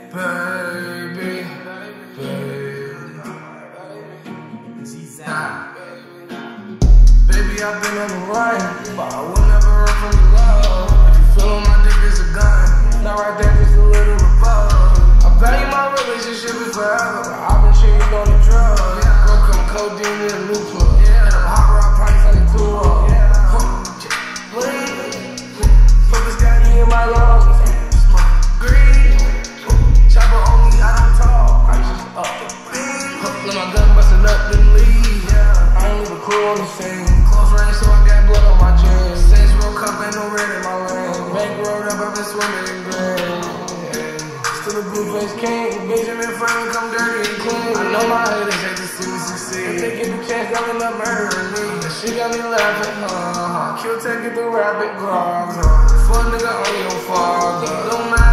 Baby, baby, I've been on the run, but I will never run from your love. If you feel my dick is a gun, not right there, just a little above. I value my relationship is forever, but I've been cheating on the drugs. Girl, come codeine in a new plug, and I'm hot rock pipes like a 2-up. Put this guy in my lungs. Green, chopper on me, I don't talk. I just up the beat. Let my gun bustin' up, then leave. I ain't leave a clue on the scene. Close range, so I got blood on my jeans. Saints Row Cup, ain't no red in my lane. Bank rolled up, I've been swimming in green. Still a Blueface king. Benjamin Franklin, come dirty and clean. I know my haters hate to see me succeed. If they get the chance, they'll end up murdering me. She got me laughing, Kill take it through rapid grog, Fuck nigga on your father. Don't matter.